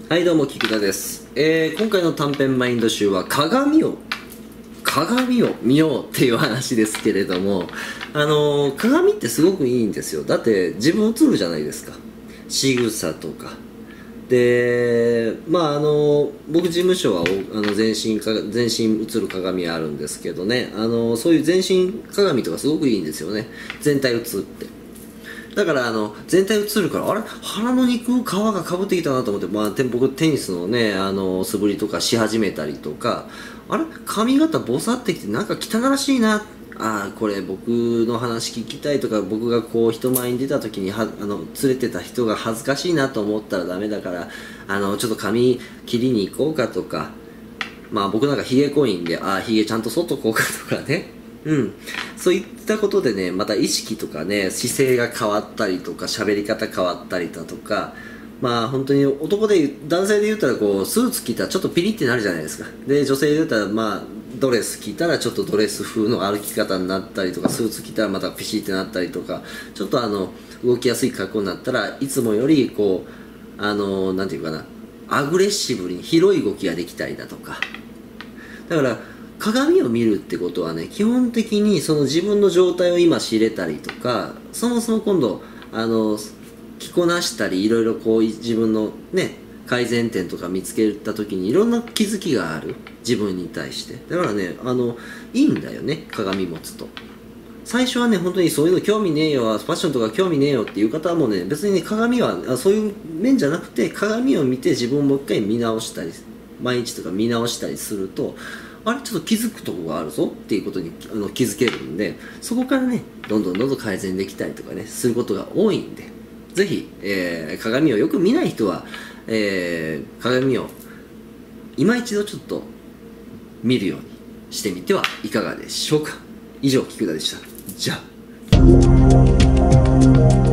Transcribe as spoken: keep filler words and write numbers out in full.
はい、どうも菊田です。えー、今回の短編マインド集は鏡を鏡を見ようっていう話ですけれども、あのー、鏡ってすごくいいんですよ。だって自分映るじゃないですか。仕草とかで、まああの僕事務所はあの全身か全身映る鏡あるんですけどね、あのそういう全身鏡とかすごくいいんですよね。全体映ってだからあの全体映るから、あれ腹の肉皮がかぶってきたなと思って、まあ、て僕テニスのねあの素振りとかし始めたりとか、あれ髪型ボサってきてなんか汚らしいな、ああこれ僕の話聞きたいとか、僕がこう人前に出た時にはあの連れてた人が恥ずかしいなと思ったらダメだから、あのちょっと髪切りに行こうかとか、まあ僕なんかヒゲ濃いんで、ああヒゲちゃんと剃っとこうかとかね、うん、そういったことでね、また意識とかね、姿勢が変わったりとか、喋り方変わったりだとか、まあ本当に男で男性で言ったらこうスーツ着たらちょっとピリってなるじゃないですか。で女性で言ったらまあドレス着たらちょっとドレス風の歩き方になったりとか、スーツ着たらまたピシってなったりとか、ちょっとあの動きやすい格好になったらいつもよりこうあのなんていうかな、アグレッシブに広い動きができたりだとか、だから鏡を見るってことはね、基本的にその自分の状態を今知れたりとか、そもそも今度あの着こなしたり、いろいろこう自分のね改善点とか見つけた時にいろんな気づきがある、自分に対して。だからね、あのいいんだよね、鏡持つと。最初はね、本当にそういうの興味ねえよ、ファッションとか興味ねえよっていう方はもうね、別にね、鏡はあそういう面じゃなくて、鏡を見て自分をもう一回見直したり、毎日とか見直したりすると、あれちょっと気づくとこがあるぞっていうことにあの気づけるんで、そこからねどんどんどんどん改善できたりとかねすることが多いんで、ぜひ、えー、鏡をよく見ない人は、えー、鏡を今一度ちょっと見るようにしてみてはいかがでしょうか。以上、菊田でした。じゃあ。